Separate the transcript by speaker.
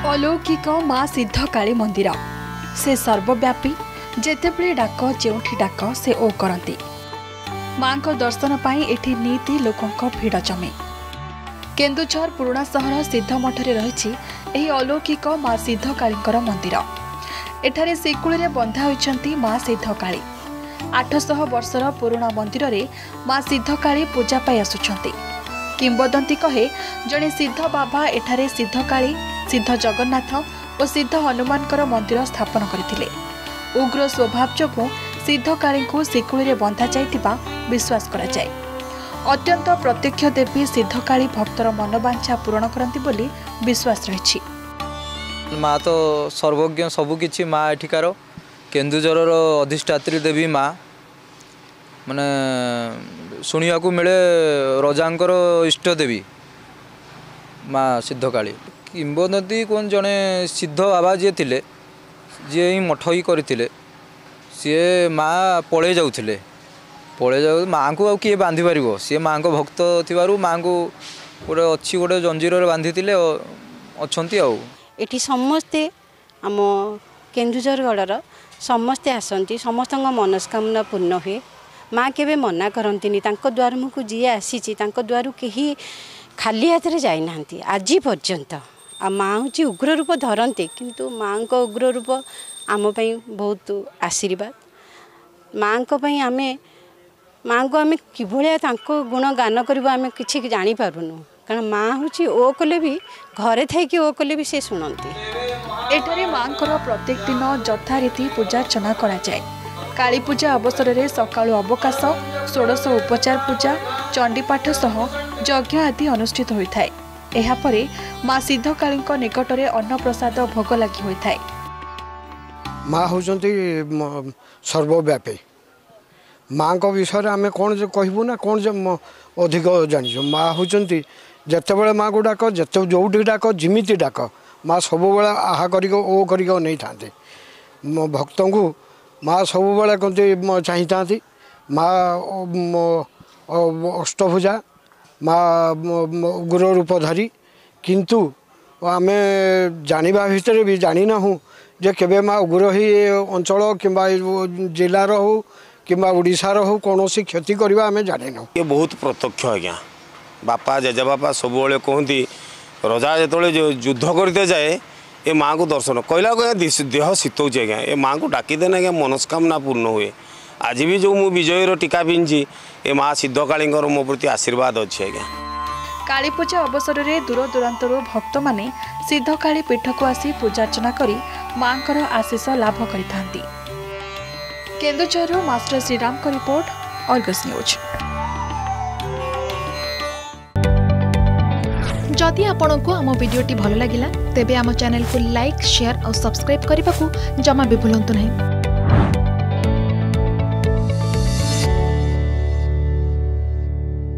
Speaker 1: अलौकिक माँ सिद्धकाली मंदिर से सर्वव्यापी जेतेबेले डाक जेउठी डाक से ओ करती माँ को दर्शन पाई एठी नीति लोकों भिड़ जमे। केन्दुझर पुराणा सहर सिद्धमठरे रही अलौकिक माँ सिद्धकाली मंदिर। एठारे श्रीकूल बंधा होती माँ सिद्धकाली। 800 वर्षर पुराणा मंदिर रे माँ सिद्धकाली पूजा पाई आसुछंती। किंबदंती कहे जड़े सिद्ध बाबा एठारे सिद्धकाली सिद्ध जगन्नाथ और सिद्ध हनुमान मंदिर स्थापन करथिले। उग्र स्वभाव जोगु सिद्धकाली को श्रीकूल बंधा जाइतिबा विश्वास करा जाय। अत्यंत प्रत्यक्ष देवी सिद्धकाली भक्तर मनोवांछा पूरण करती बोली विश्वास रही।
Speaker 2: माँ तो सर्वज्ञ सबुकिछि माँ एठिकार केन्दुझर अधिष्ठात्री देवी माँ माने शुणा मिले रजांकर इष्ट देवी माँ सिद्धकाली। किंबदंती कौन जड़े सिद्ध बाबा जी थे जी ही मठ ही करते सी माँ पड़े जाऊे माँ को आ किए बांधि पार सी माँ को भक्त थी माँ को गोटे अच्छी गोटे जंजीर बांधि अच्छा
Speaker 3: एटी समस्ते आम केन्दुझरगढ़ समस्ते आसती समस्त मनस्कामना पूर्ण हुए। माँ केवे मना करती द्वार मुझको जी आसी द्वार कहीं खाली हाथ में जाना आज पर्यंत। आ माँ हूँ उग्र रूप धरते किंतु माँ को उग्र रूप आम बहुत आशीर्वाद। माँ को आमे माँ को आम कि गुण गान कर आम कि जापारूनु कारण माँ हूँ ओ कले भी घरे थी ओ कले भी से शुणती।
Speaker 1: एठारे माँ प्रत्येक दिन यथारीति पूजार्चना करा जाए। काली पूजा अवसर में सकाळु अवकाश 16 उपचार पूजा चंडीपाठ सह यज्ञ आदि अनुष्ठित होता है। एहापरे माँ सिद्धकाली निकटरे अन्न प्रसाद भोग लगी होता है।
Speaker 4: माँ होचंती सर्वव्यापी। माँ को विषय आम कौन कहबू ना कौन अधिक जानी। माँ होचंती जितेबाला माँ को डाक जिते जो डाक जिमिति डाक माँ सब बेला आहा कर नहीं था भक्त को माँ सब बेला कहते चाही था। माँ अष्टभुजा माँ उग्र रूपधारी किंतु आम जाना भितर भी जानी ना जे केबे माँ उग्र ही अंचल किंबा जिलार हो किंबा ओडिशार हो कौन क्षति करवा आम जानी ना।
Speaker 5: ये बहुत प्रत्यक्ष आज्ञा बापा जेजे बापा सब कहती रजा जो युद्ध करते जाए ये माँ को दर्शन कहला देह शीतौचे आज्ञा ये माँ को डाकीदेने आज्ञा मनस्कामना पूर्ण हुए। आज भी जो मु विजयर टीका पिंधि ये माँ सिद्धकाली मो प्रति आशीर्वाद अच्छे आज्ञा।
Speaker 1: काली पूजा अवसर में दूर दूरांतर भक्त माने सिद्धकाली पीठ को आसी पूजार्चना करी माँ आशीष लाभ करिथांती। केन्दुझरु मास्टर श्रीराम को रिपोर्ट, अर्गस न्यूज। जदि आपंक आम भिडी भल लगा तेब आम चैनल को लाइक शेयर और सब्सक्राइब करने को जमा भी भूलु नहीं।